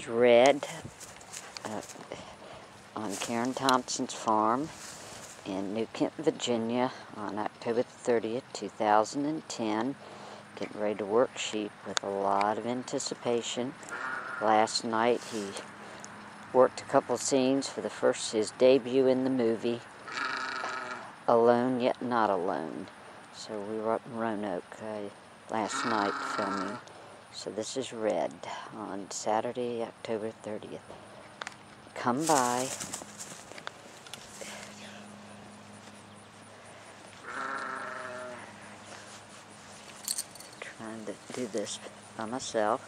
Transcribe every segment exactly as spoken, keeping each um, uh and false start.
is Red uh, on Karen Thompson's farm in New Kent, Virginia on October thirtieth, two thousand ten. Getting ready to work sheep with a lot of anticipation. Last night he worked a couple scenes for the first, his debut in the movie, Alone Yet Not Alone. So we were up in Roanoke uh, last night filming. So this is Red on Saturday, October thirtieth. Come by. Trying to do this by myself.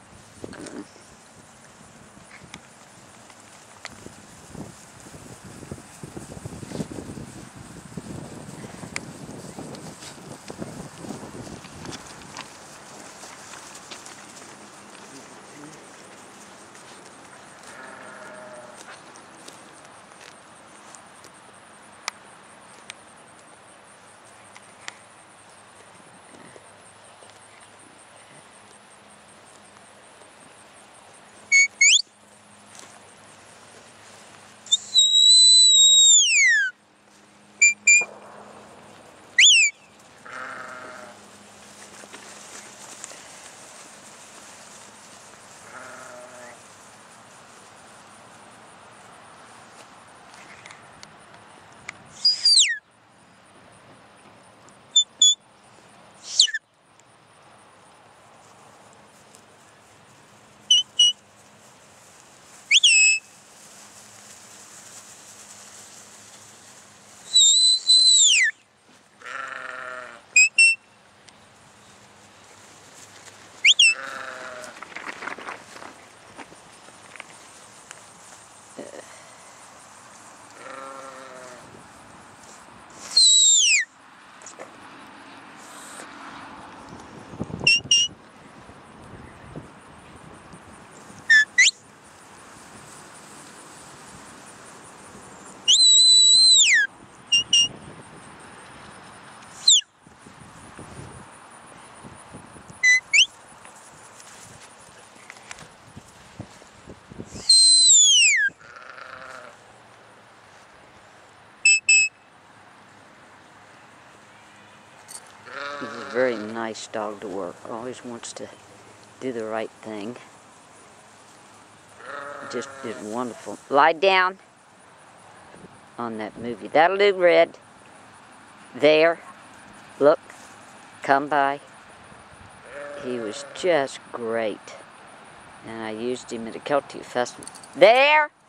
He's a very nice dog to work. Always wants to do the right thing. Just did wonderful. Lie down on that movie. That'll do, Red. There. Look. Come by. He was just great. And I used him at a Celtic festival. There!